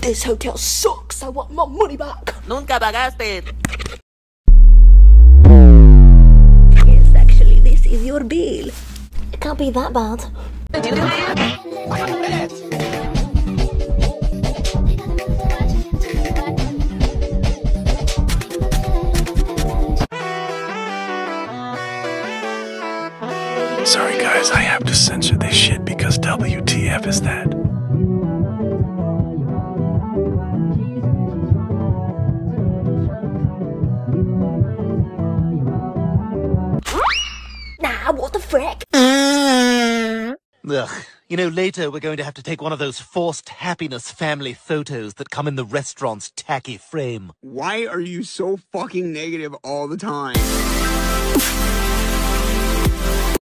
This hotel sucks. I want my money back. Nunca pagaste. Yes, actually, this is your bill. It can't be that bad. Sorry guys, I have to censor this shit because WTF is that? Nah, what the frick? Ugh. You know, later we're going to have to take one of those forced happiness family photos that come in the restaurant's tacky frame. Why are you so fucking negative all the time?